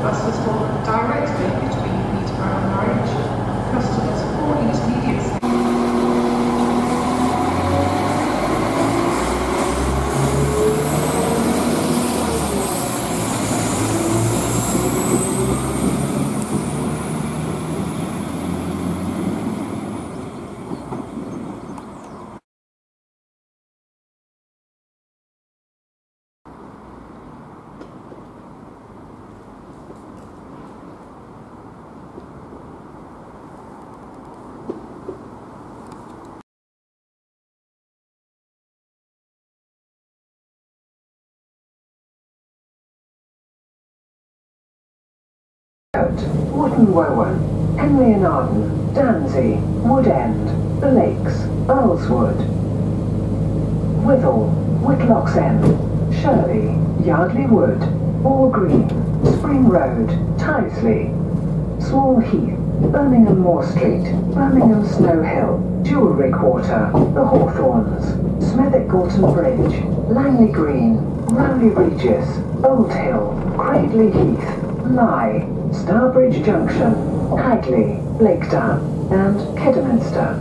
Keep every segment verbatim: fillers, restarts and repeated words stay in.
Bus was formed directly between Peterborough and Norwich. Customers for intermediate. Wootton, Wawen, Henley and Arden, Danzey, Wood End, the Lakes, Earleswood, Wythall, Whitlocks End, Shirley, Yardley Wood, Moor Green, Spring Road, Tyseley, Small Heath, Birmingham Moor Street, Birmingham Snow Hill, Jewellery Quarter, the Hawthorns, Smethwick Galton Bridge, Langley Green, Rowley Regis, Old Hill, Cradley Heath, Lye, Starbridge Junction, Hagley, Blakedown, and Kidderminster.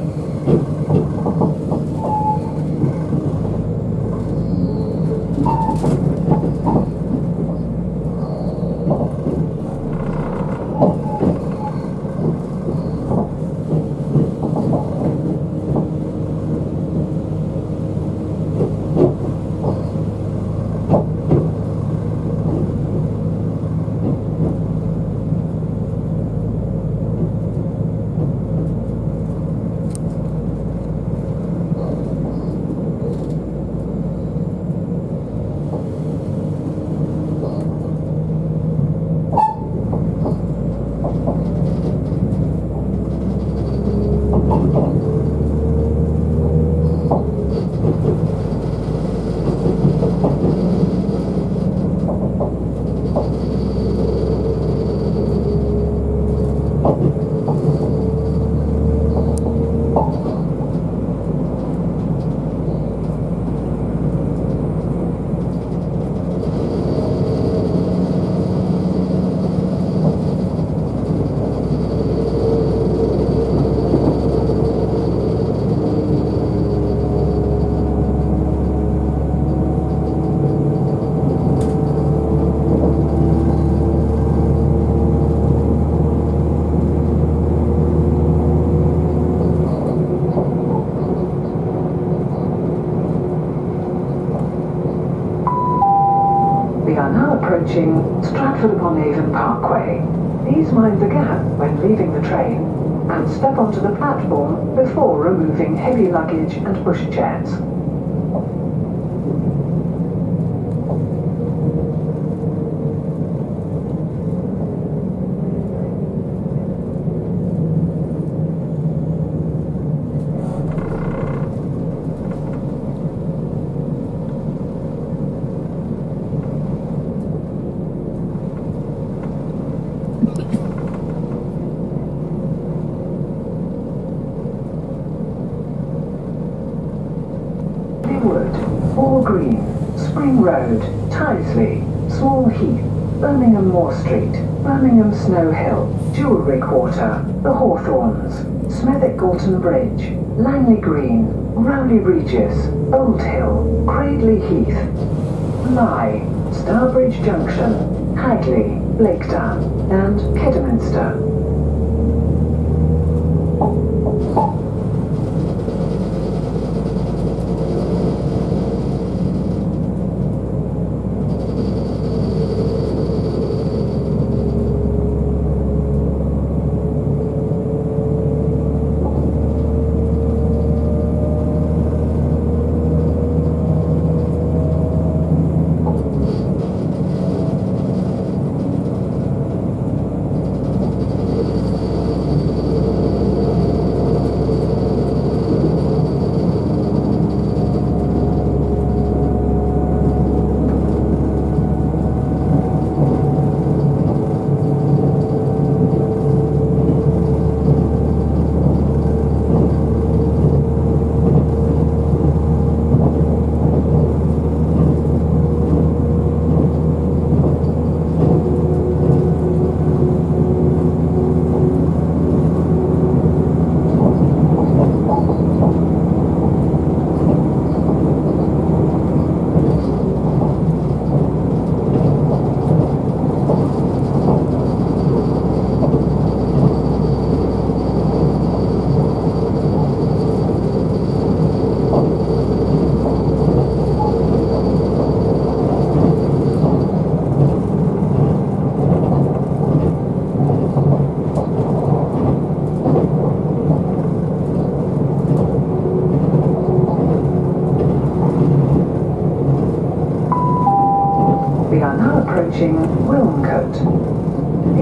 Approaching Stratford upon Avon Parkway. Please mind the gap when leaving the train and step onto the platform before removing heavy luggage and pushchairs. Wood, Moor Green, Spring Road, Tyseley, Small Heath, Birmingham Moor Street, Birmingham Snow Hill, Jewellery Quarter, the Hawthorns, Smethwick Galton Bridge, Langley Green, Rowley Regis, Old Hill, Cradley Heath, Lye, Starbridge Junction, Hagley, Blakedown, and Kidderminster.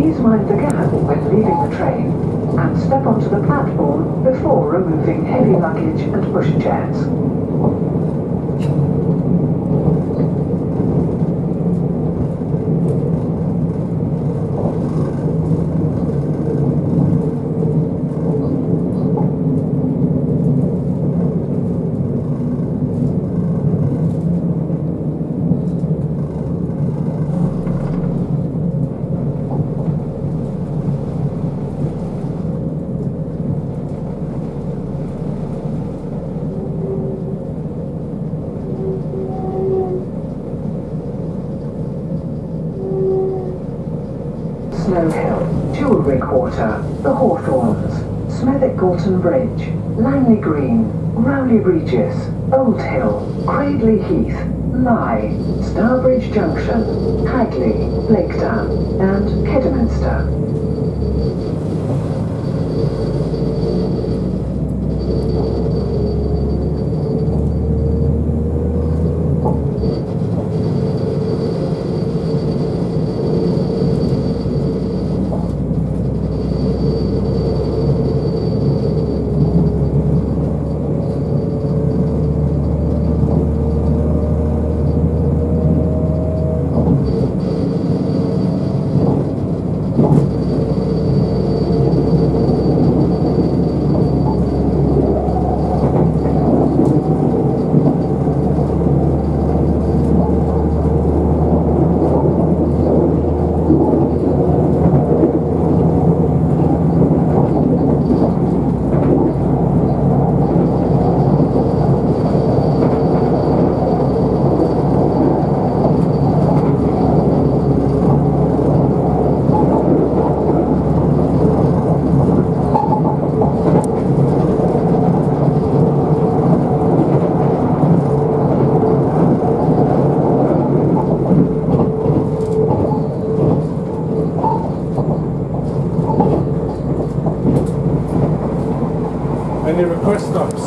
Please mind the gap when leaving the train and step onto the platform before removing heavy luggage and pushchairs. Snow Hill, Jewellery Quarter, The Hawthorns, Smethwick Galton Bridge, Langley Green, Rowley Regis, Old Hill, Cradley Heath, Lye, Starbridge Junction, Hagley, Blakedown, and Kidderminster. Any request stops?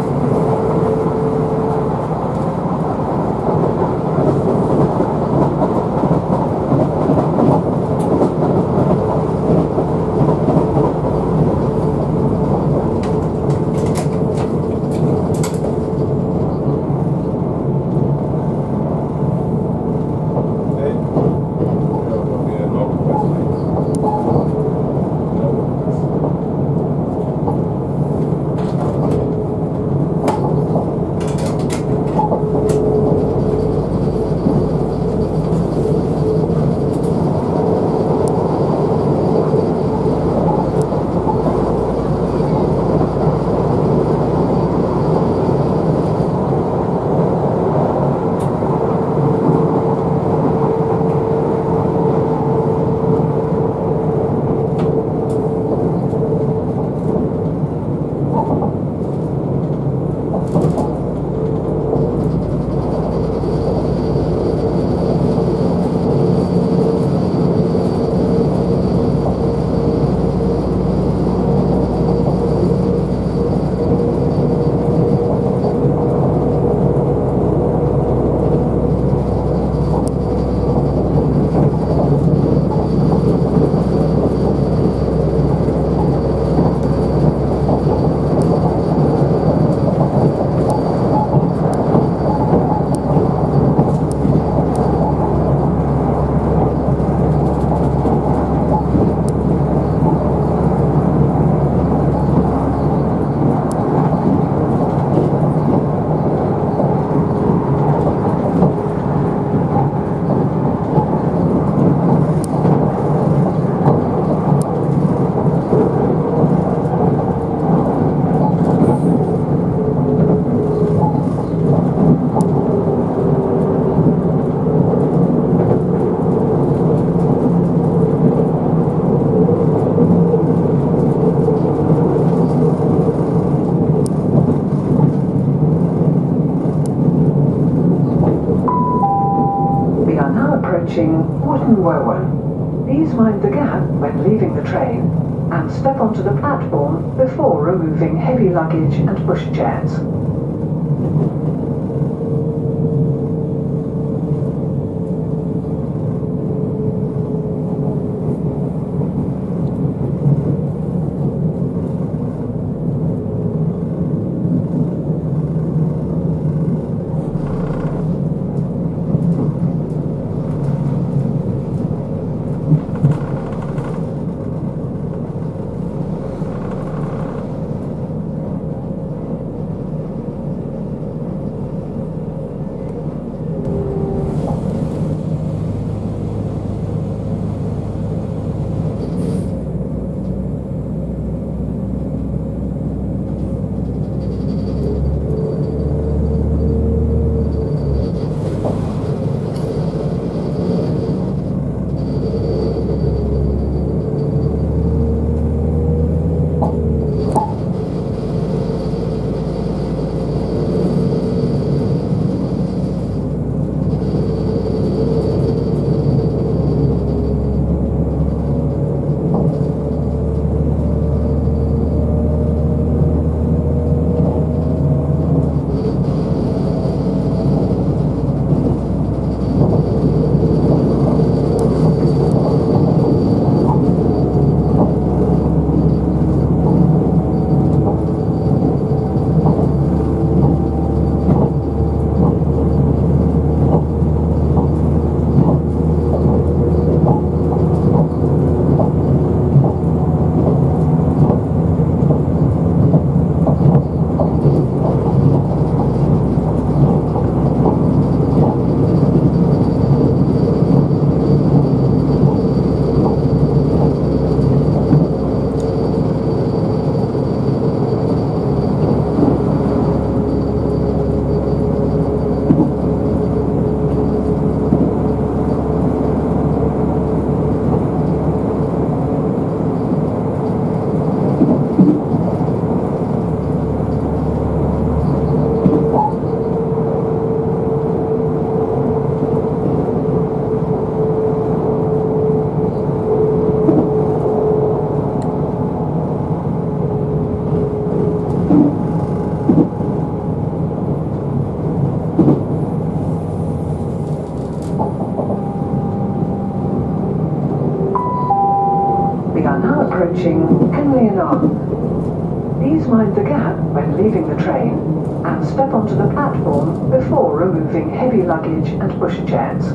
Approaching Wootton Wawen. Please mind the gap when leaving the train and step onto the platform before removing heavy luggage and pushchairs. are now approaching Henley and Arden. Please mind the gap when leaving the train and step onto the platform before removing heavy luggage and pushchairs.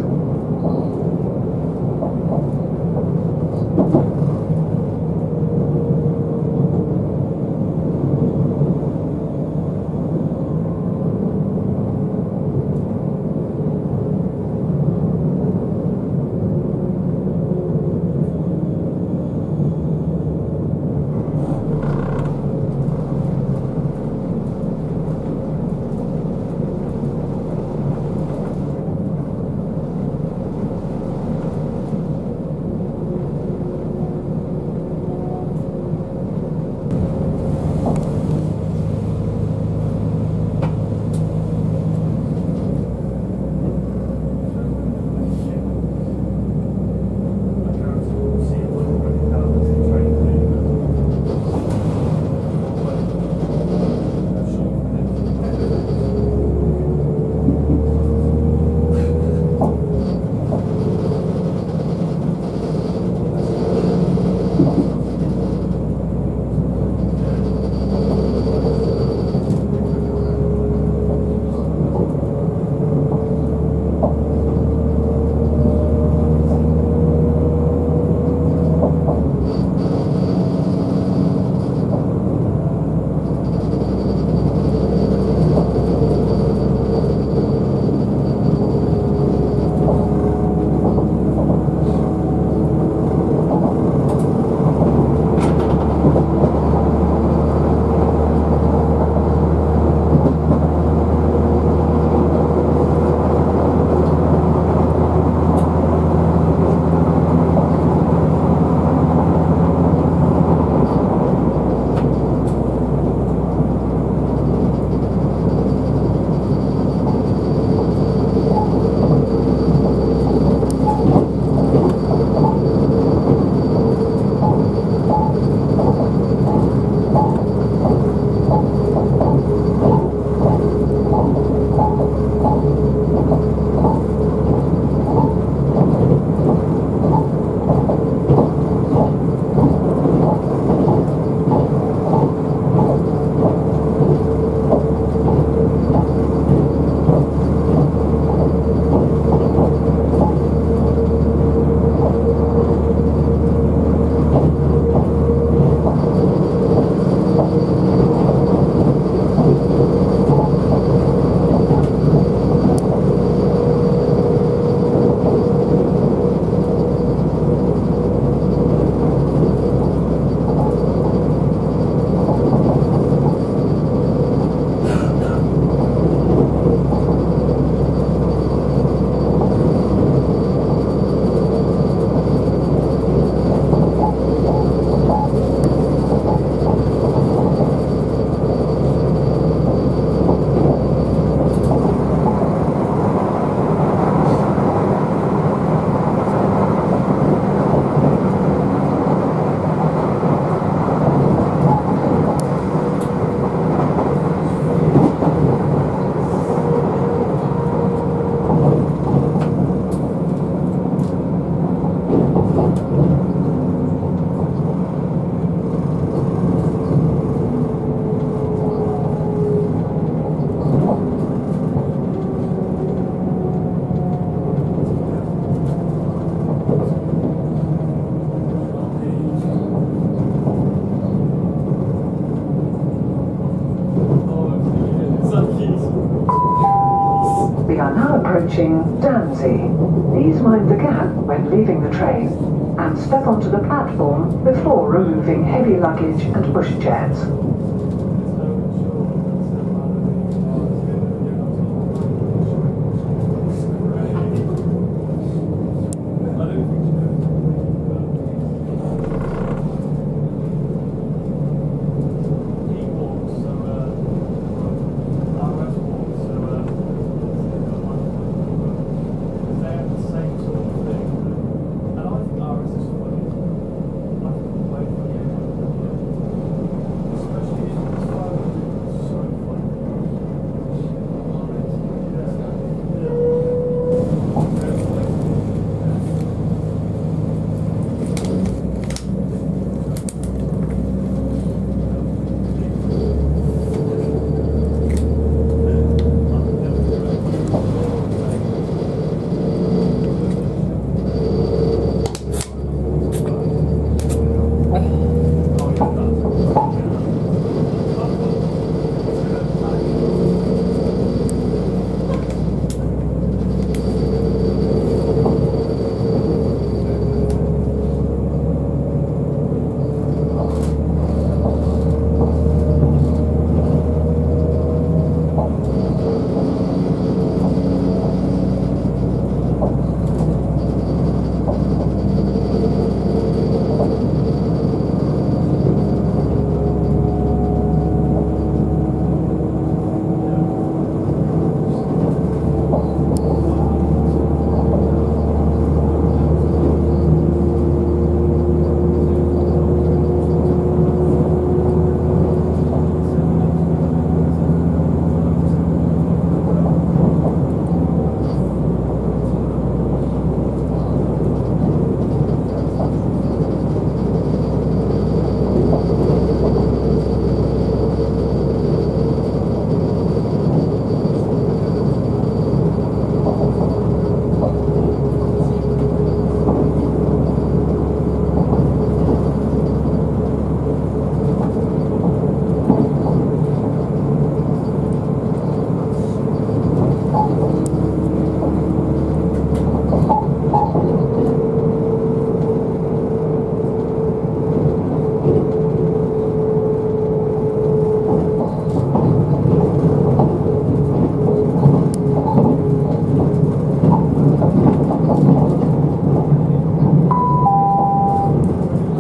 Approaching Danzey. Please mind the gap when leaving the train and step onto the platform before removing heavy luggage and pushchairs. Especially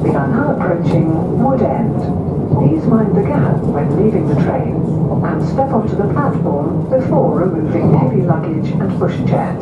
We are now approaching Wood End. Please mind the gap when leaving the train and step onto the platform before removing heavy luggage and pushchairs.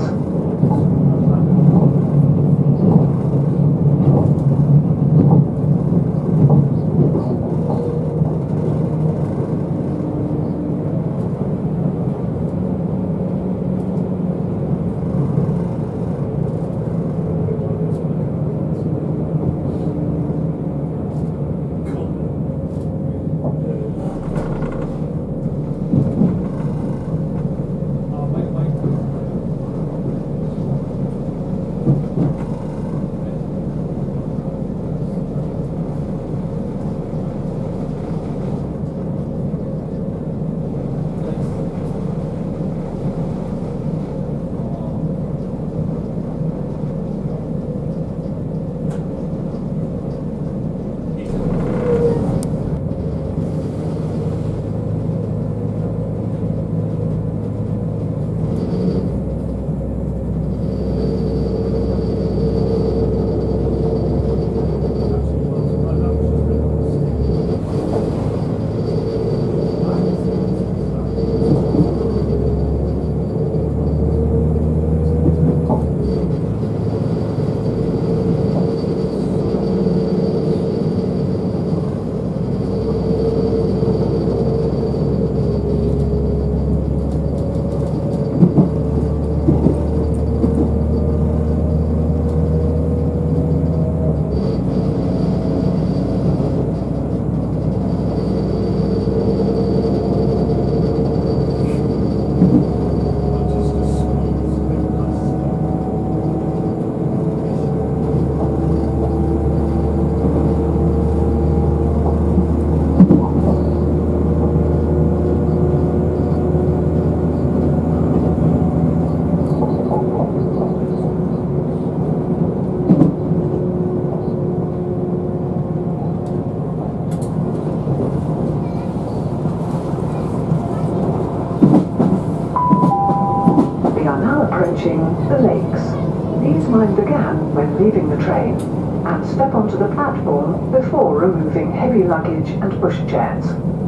The lakes. Please mind the gap when leaving the train and step onto the platform before removing heavy luggage and pushchairs.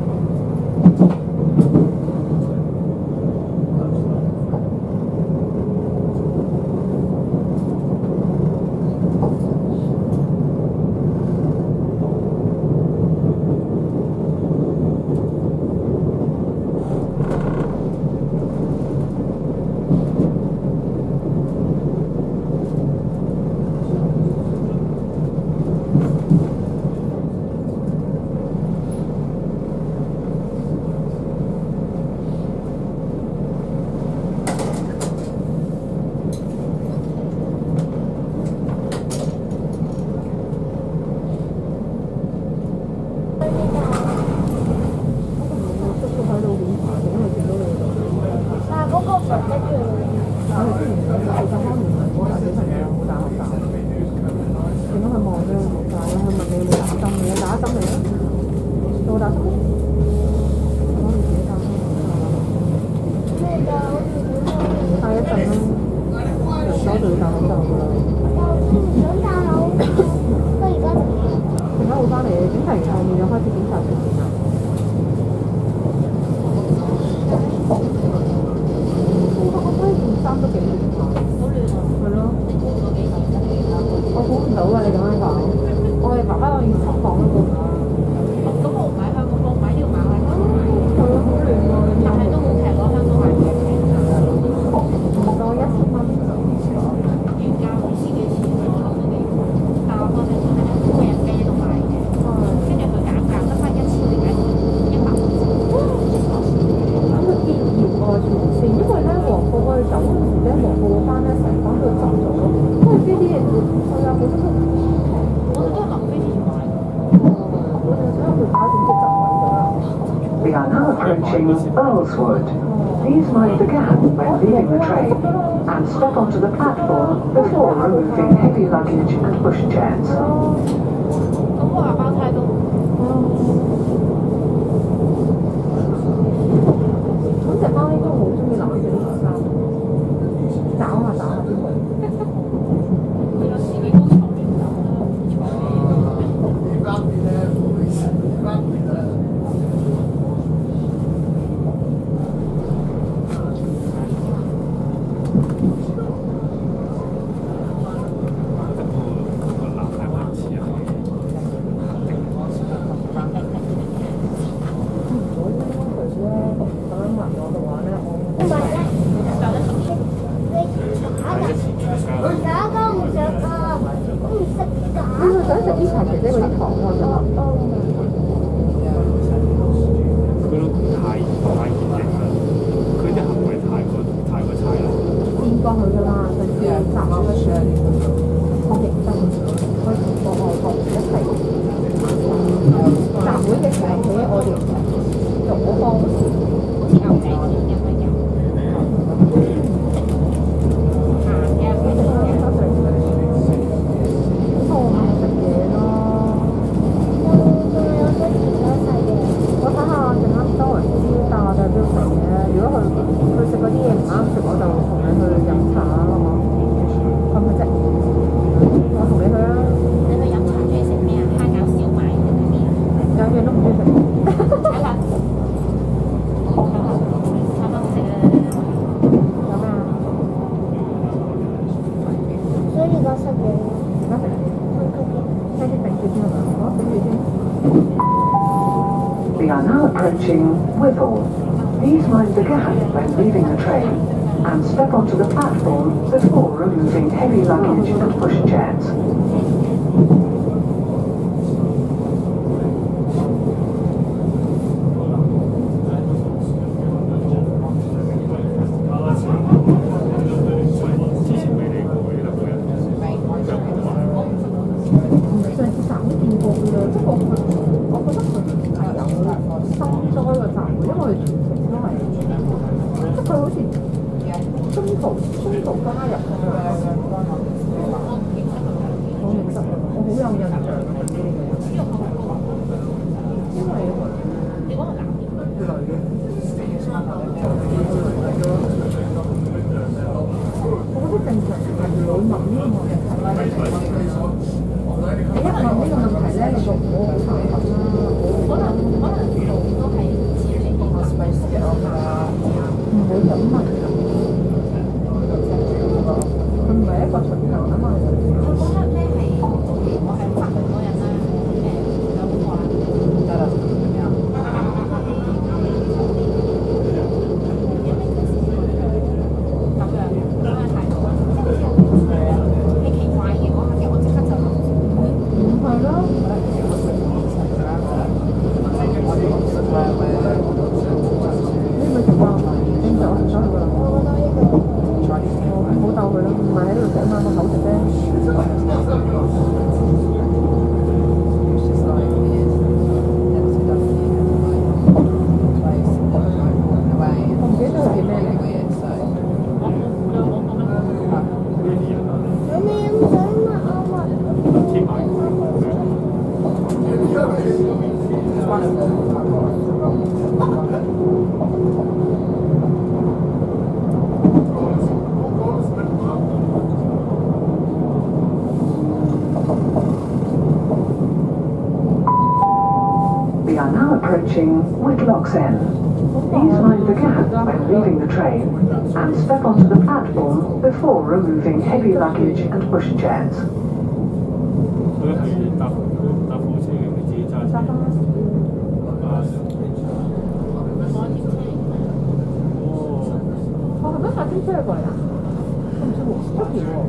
We are now approaching Earleswood. Please mind the gap when leaving the train and step onto the platform before removing heavy luggage and pushchairs. 咁我話包太多。咁隻貓應該好中意攬住呢件衫，找下找下先佢。佢有自己高床邊走啦。 嗰啲糖我想諗。 佢都太太熱情啦，佢啲行為太過太過差啦。 見過佢㗎啦，上次集馬乜嘢？我認真，佢同個外國人一齊集會嘅時候，佢喺我哋左方，好似牛仔咁樣樣。 We are now approaching Wythall. Please mind the gap when leaving the train and step onto the platform before removing heavy luggage and pushchairs. Whitlocks End. Please mind the gap when leaving the train and step onto the platform before removing heavy luggage and pushchairs. 佢係搭搭火車嘅，你自己揸車。啊！哦， 我係咪發天車過嚟啊？唔知喎，不條喎。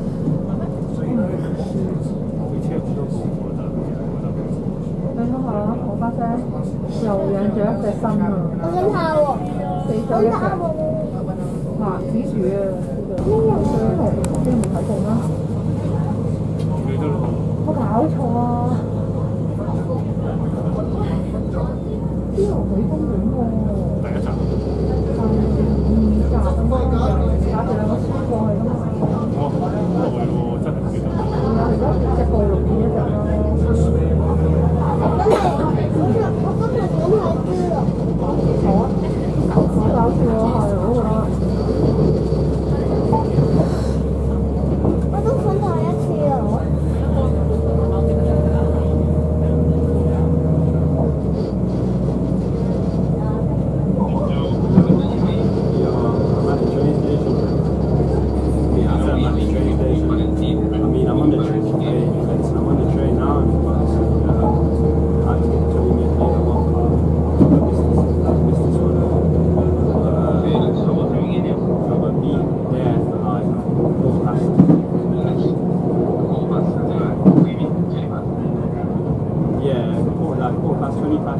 佢車好多個喎，但係你睇下，我家姐又養咗一隻新啊！ 我想睇喎， 死咗一隻。嗱，紫薯啊，呢個呢個你冇睇過咩？ 你都我搞錯啊！邊度海公園喎？ 第一集。 第二集咁樣，打住兩個書過去㗎嘛。 哇！好耐喎，真係唔記得。 係啊，而家隻暴龍變一隻咯。 真係，好似我今日想睇豬肉。 好啊，好搞笑啊，係我覺得。 我都想睇一次啊！ like quarter past, twenty past.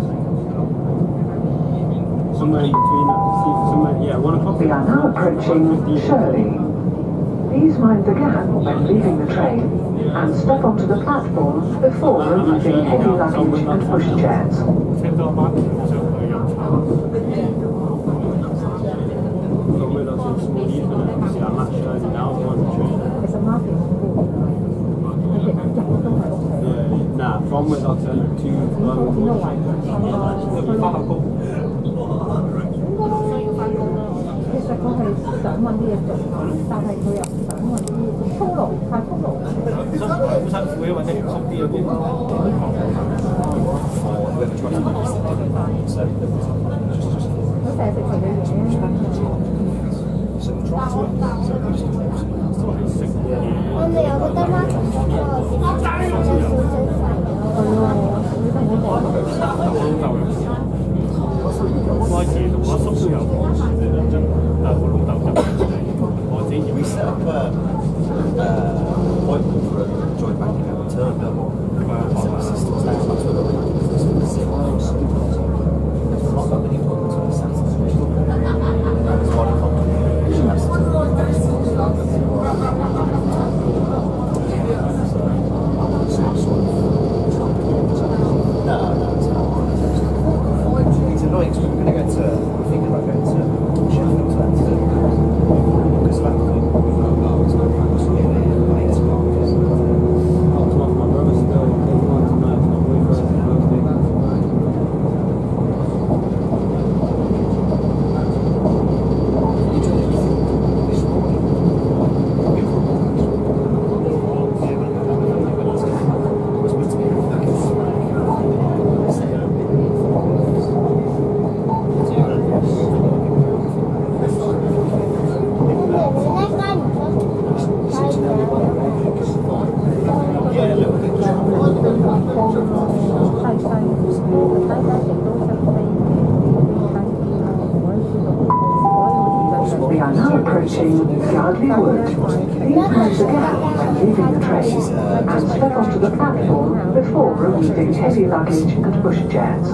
Somewhere in between that. Somewhere, yeah, one o'clock. We are now approaching Shirley. Please mind the gap when leaving the train and step onto the platform before removing heavy luggage and pushchairs. It's a market. Nah, from Whitlocks to Birmingham. 其實佢係想揾啲嘢做，但係佢又唔想揾啲粗勞，太粗勞。 好辛苦嘅，揾啲嚴肅啲嗰啲。 佢成日食佢嘅嘢。 我哋有個得媽同我食少少飯。 係喎，你同我講。 開始同我叔都有講，但係我老豆就我自己要 set up a appointment for a joint bank account return bill. My sister's house. There's not that many appointments on Saturday. There's one o'clock. She has to no, no, it's not. It's annoying because we were going to go to, we're thinking about going to Sheffield to that to because of that thing. Oh, it's going to be yeah, yeah, eight o'clock. Oh, tomorrow my brother's still taking on tonight, it's not really for us. We are now approaching Yardley Wood. Please mind the gap when leaving the train and step onto the platform before removing heavy luggage and pushchairs.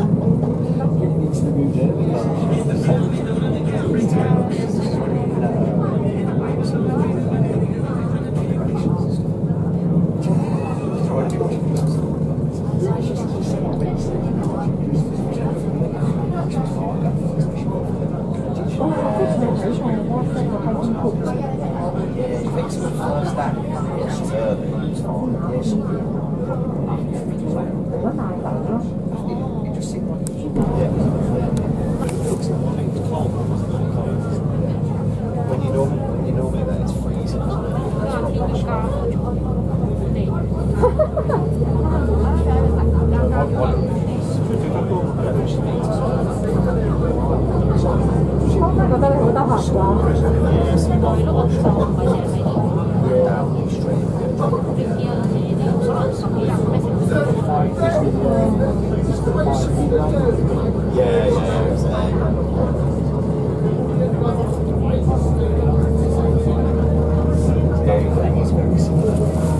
When you know, when you know me that it's freezing. Yeah, yeah, everything is very similar.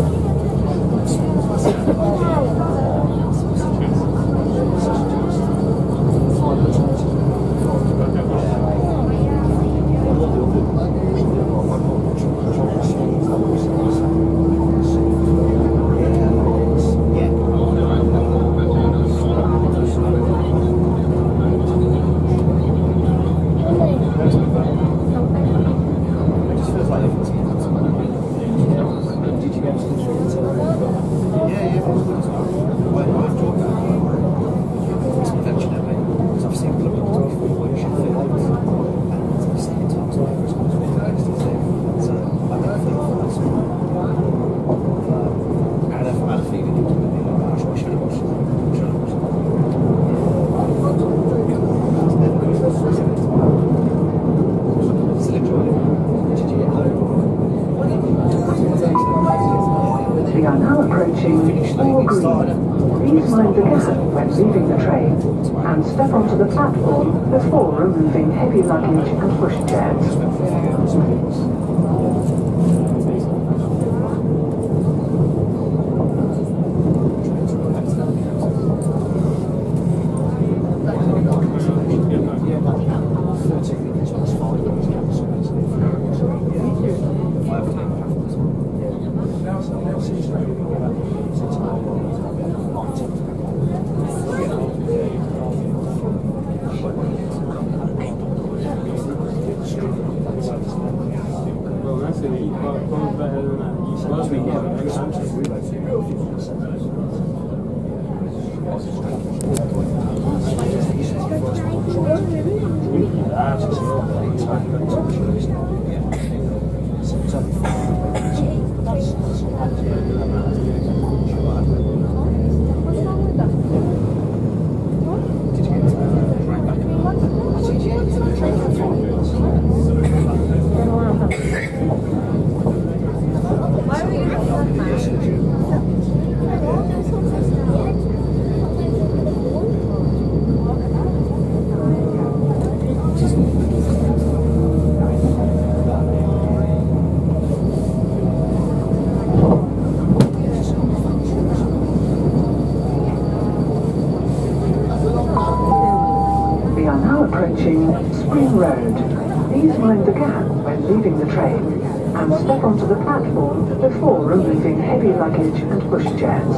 We are now approaching Moor Green. Please mind the gap when leaving the train and step onto the platform before removing heavy luggage and pushchairs. Spring Road. Please mind the gap when leaving the train and step onto the platform before removing heavy luggage and pushchairs.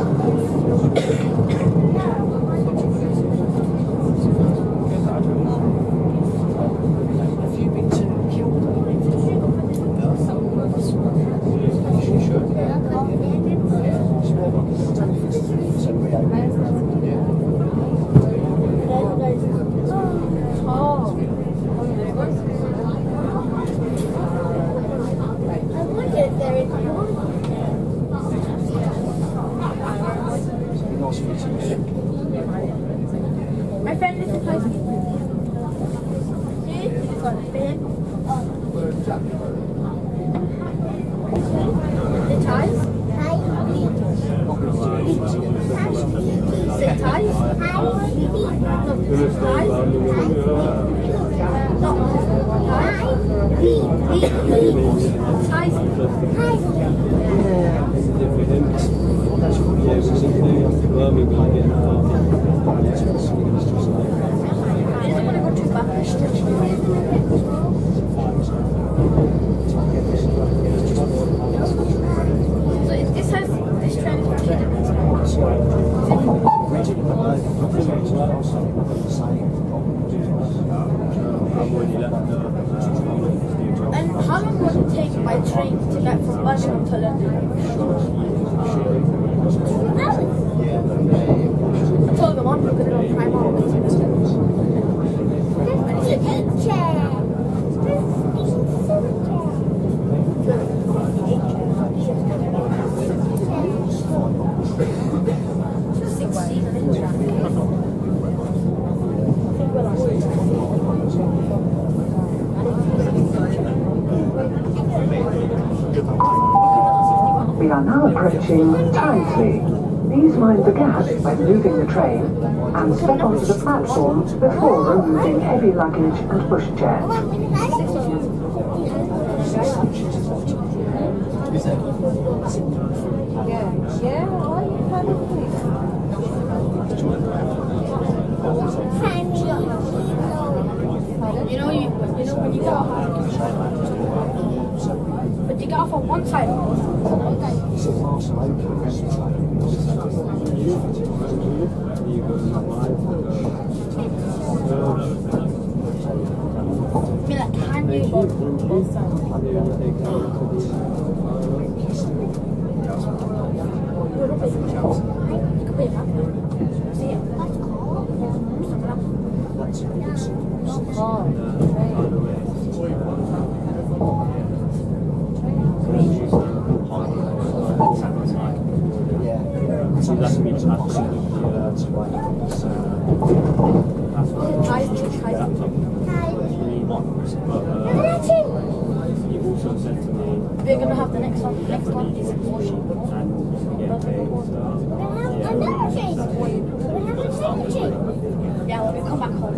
My friend is supposed to be the ties? The ties? And how long would it take by train to get from Birmingham to London? I told them I'm not going to go prime on. It's a picture. We are now approaching Tyseley. Please mind the gap when leaving the train and step onto the platform before removing heavy luggage and pushchairs. Yeah, yeah, why are you kind of You know, you, you know when you go off, but you get off on one side. I mean, like, can you go both sides? You could pay back. See it? We're gonna have the next one. Next one is washing. Yeah, when we come back home.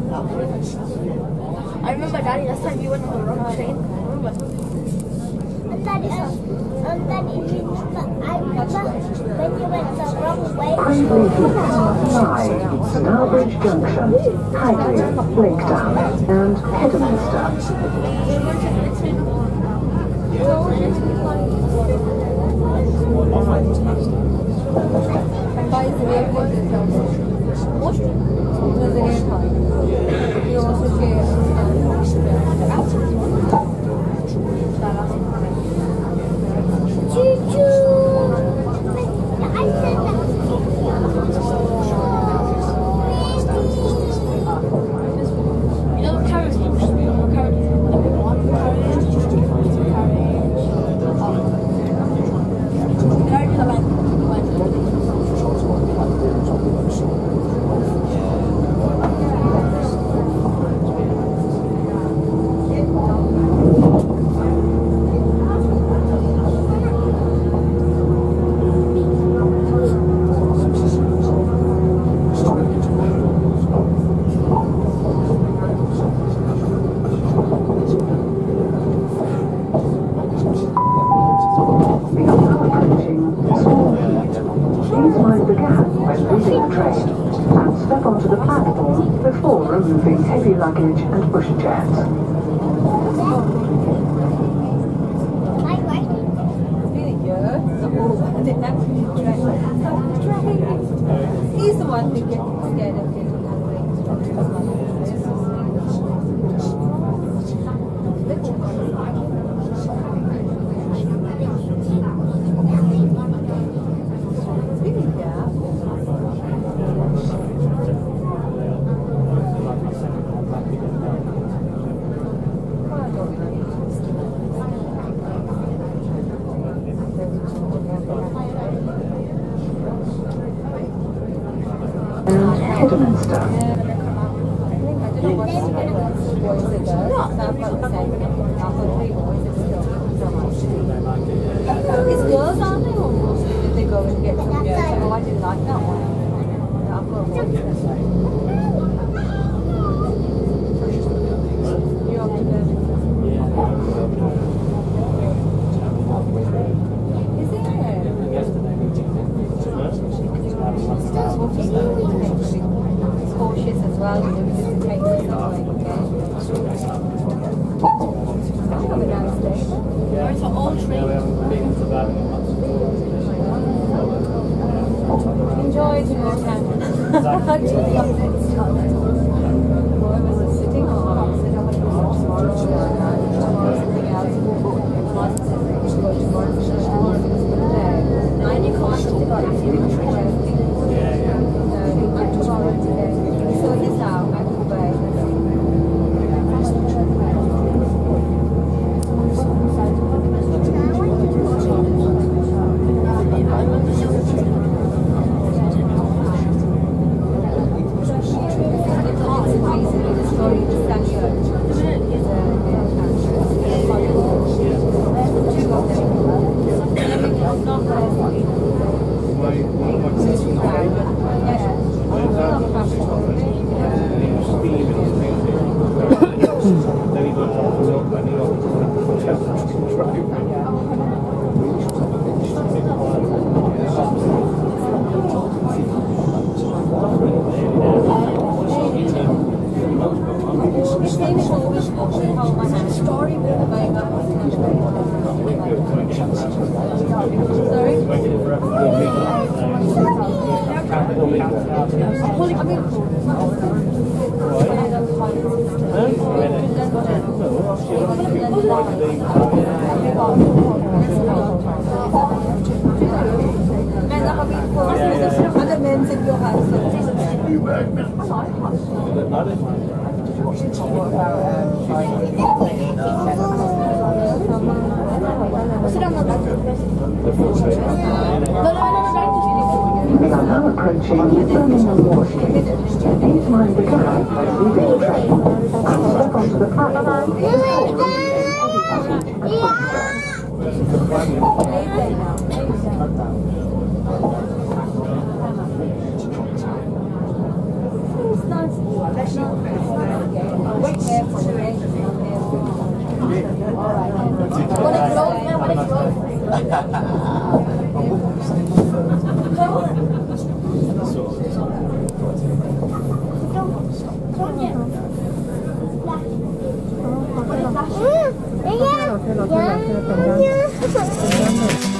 I remember, Daddy, last time you went on the wrong train. I remember. And then, um, and then it means that I remember when you went the wrong way. Bravely Heath, Rye, Stourbridge Junction, Hagley, Blakedown, and Kidderminster. train and step onto the platform before removing heavy luggage and pushchairs. He's the one who gets scared of getting Kidderminster. It's girls, aren't they? Or did they go and get some girls? Oh, I didn't like that one. I've got a boy. You're up to Birmingham. Is it? It's cautious as well. You know, just to take this away. Have a nice day. It's an old train. Enjoy the more time. Actually, I'm next time. Boy was sitting on opposite of a tomorrow and something else. Go tomorrow. Nine o'clock. Tomorrow today. So he's out. I will buy. We are now approaching Birmingham Moor Street. Please mind the gap when leaving the train and step onto the platform before removing heavy luggage and Yeah.